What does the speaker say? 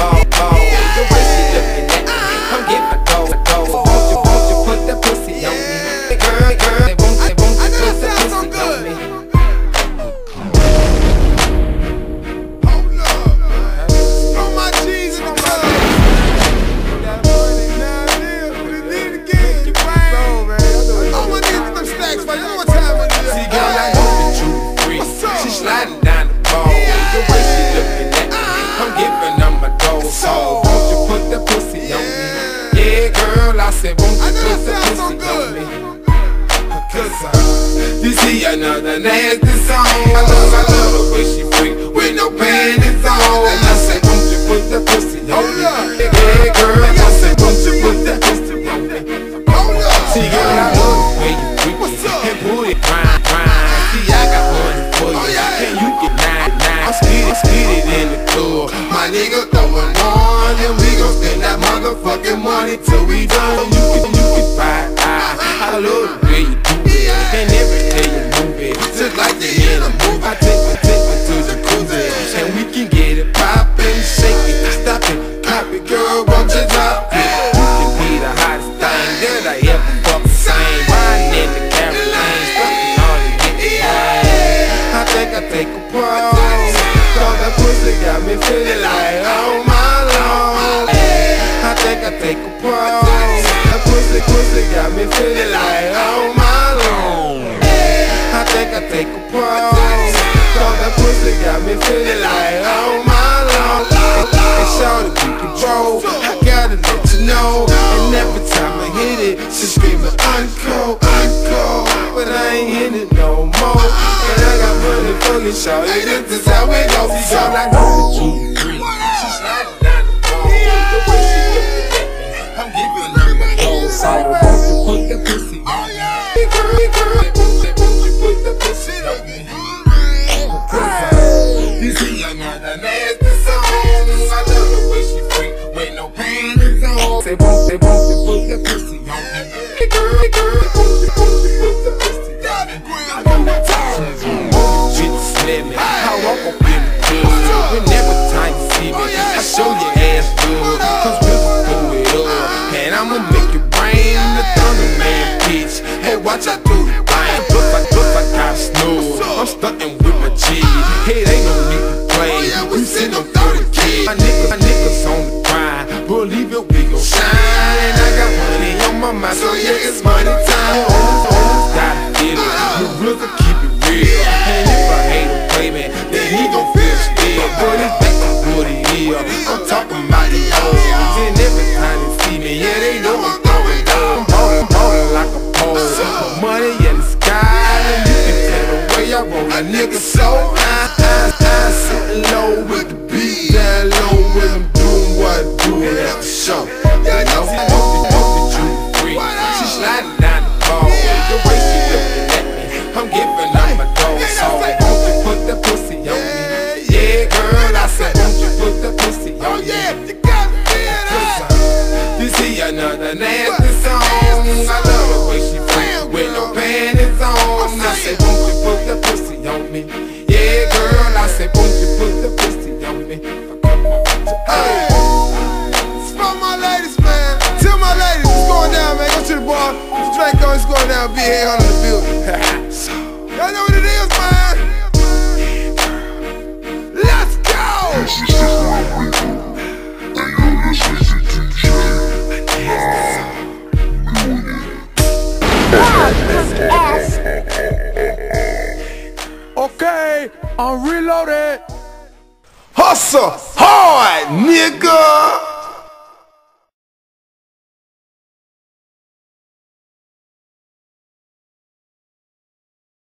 The way she looking at me, come get my dough. Won't you put that pussy on me? Girl, won't you put that pussy on me? Hold up. Throw my cheese in the mouth. Sliding down the pole, the way she looking at me, I'm giving her my dough. So won't you put that pussy on me? Yeah, girl, I said won't you put that pussy on me? Cause you see another nasty song. I love the way she freak with no panties on. And I said won't you put that pussy on me? Yeah, girl, I said won't you put that pussy on me? See, girl, I love the way you freak and put it grind. See, I got money for you. Can you get 9-9? I'm speeded in the club. My nigga throwing one, and we gon' spend that motherfucking money till we done. You can buy. I love the way you do it, and every day you move it, just like the in a movie. I take me to the cruiser, and we can get it poppin', shake it, stop it, pop it, girl, won't you drop it? You can be the hottest thing that I ever fucking seen. Riding in the Carolines, fucking on the I think I take a pause, cause that pussy got me feeling like oh my lord. I think I take a pause, that pussy got me feeling like oh my lord. I think I take a pause, cause that pussy got me feeling like oh my lord. And shawty be control, I gotta let you know. And every time I hit it, she screaming uncle, uncle, but I ain't hit it no more. And I got money for you, shawty, this is how it goes. So like she's sliding down the pole, the way she looking at me, I'm giving her my gold. So won't you put that pussy on me? Girl, won't you put that pussy on me? You see another nasty song. I love the way she freak with no panties on. Say won't you put that pussy on me? Girl, won't you put that pussy on me? Bitch, let me. I walk up in the club, and every time you see me, I show your ass good. Cause we can pull it up, and I'ma make it rain. The thunder man, bitch. Hey, watch out through the rain. Look like I snow. I'm stuntin' with my G. Hey, they no need to play. We send them 30 kids. My niggas on the grind. Believe it, we gon' shine. And I got money on my mind, so yeah, it's money time. Almost gotta get it. The real to keep it real. And if I hate a playman, then he gon' feel still. But it's back to what it is. I'm talking about the old. And every time they see me, yeah, they know I'm throwing down. I'm ballin' like a pole. Money in the sky, and you can tell the way I roll a nigga so high. Sitting low with the beat down low when I'm doing what I do at the show. You know, don't you free. She sliding down the pole, the way she looking at me, I'm giving her my dough. So won't you put that pussy on me? Yeah, girl, I said won't you put that pussy on me? You got to feel that. You see another nasty song. I love the way she freak with no panties on. I said won't you put that pussy on me? Yeah, girl, I said won't you put that pussy on me? Hey, it's for my ladies, man. Tell my ladies it's going down, man. Go to the bar, put the drink on, it's going down. Be here on the building. Y'all know what it is, man. Let's go. This is the Lil Ru, and you're listening to Okay, I'm reloaded. Hustle hard, nigga.